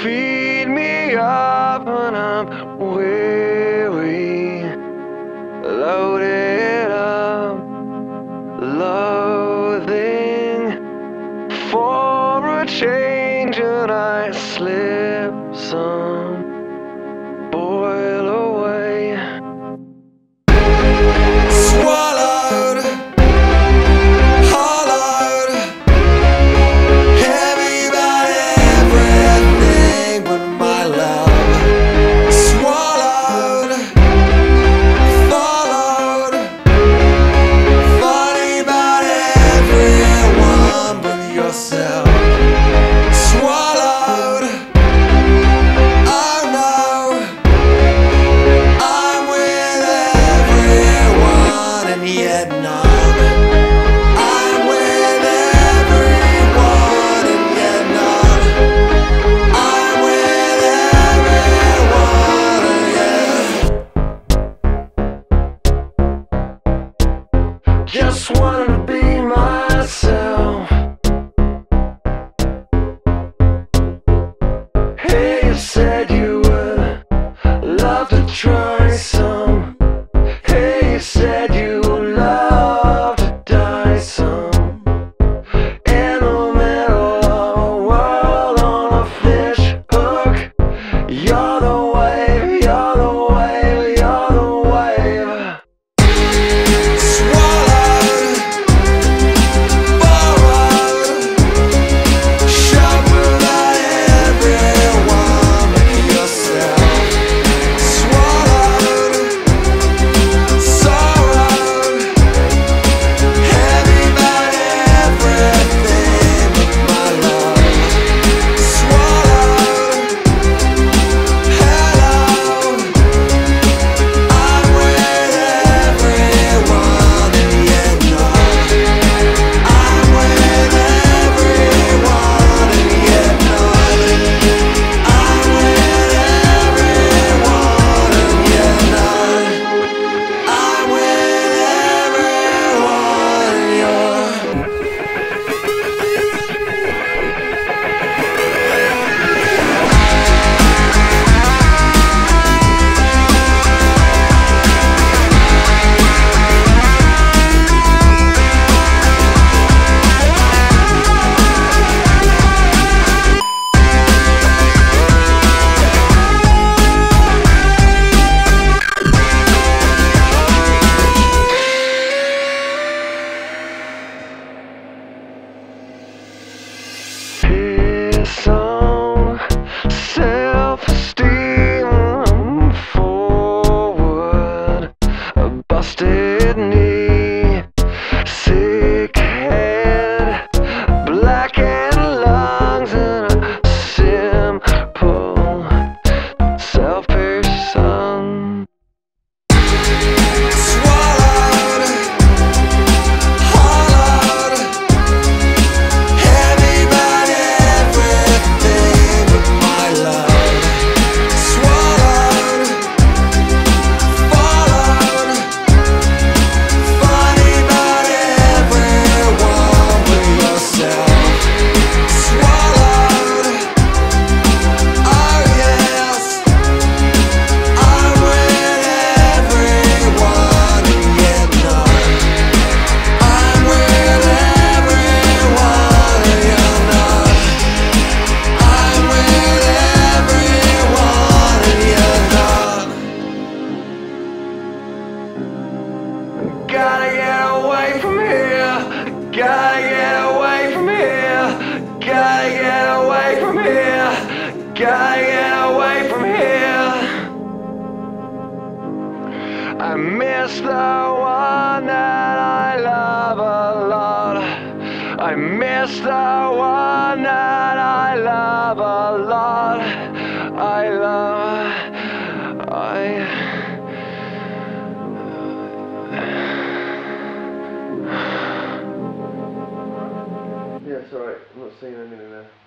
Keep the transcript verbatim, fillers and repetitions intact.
feed me up when I'm weary, loaded up, loathing for a change, and I slip some, boil away, swallowed, hollowed, heavy about everything but my love, swallowed, followed, funny about everyone but yourself, swallowed. Oh no, I'm with everyone and yet none. I'm with everyone and yet none. I'm with everyone and yet. Just wanted to be myself. Hey, you said you would love to try some. Hey, you said you would love to die some. In the middle of a world on a fish hook. You're the wave, you're the wave, you're the wave. Swallowed, borrowed, shoved without everyone but yourself. Swallowed, sorrowed, heavy about everything but my love. Swallowed, hello, I'm with everyone and yet none. I'm with everyone and yet none. I'm with everyone and yet none. I'm with everyone and you're. Piss on self-esteem, I'm forward, a busted knee, sick head, blackened lungs, and a simple self-person. Swallowed, hollowed, heavy about everything but my love. Swallowed, followed, funny about everyone but yourself. Swallowed, oh yes, I'm with everyone and yet none. I'm with everyone and yet none. I'm with everyone and yet none. Gotta get away from here. Gotta get away from here. Gotta get away from here. Gotta get away from here. I miss the one that I love a lot. I miss the one that I love a lot. I love, I. Yeah, it's alright. I'm not seeing anything there.